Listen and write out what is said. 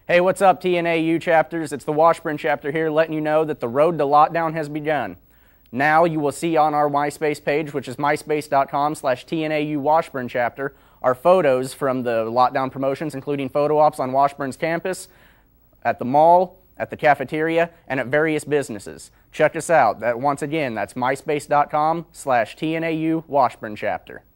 Hey, what's up, TNA U chapters? It's the Washburn chapter here letting you know that the road to lockdown has begun. Now you will see on our MySpace page, which is myspace.com/TNAU Washburn chapter, our photos from the lockdown promotions, including photo ops on Washburn's campus, at the mall, at the cafeteria, and at various businesses. Check us out. Once again, that's myspace.com/TNAU Washburn chapter.